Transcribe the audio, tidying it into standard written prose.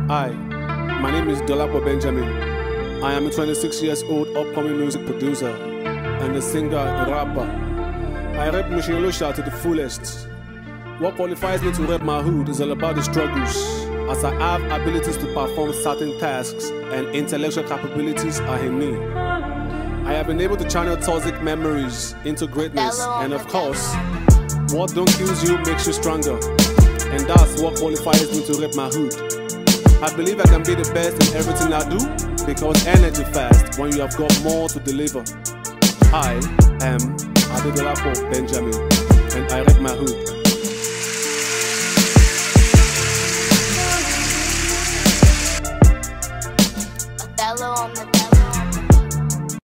Hi, my name is Dolapo Benjamin. I am a 26 years old upcoming music producer and a singer and rapper. I rap Mushinlosha to the fullest. What qualifies me to rap my hood is all about the struggles, as I have abilities to perform certain tasks and intellectual capabilities are in me. I have been able to channel toxic memories into greatness, and of course, what don't kill you makes you stronger, and that's what qualifies me to rap my hood. I believe I can be the best in everything I do, because energy fast when you have got more to deliver. I am Adedolapo Benjamin, and I rap my hood.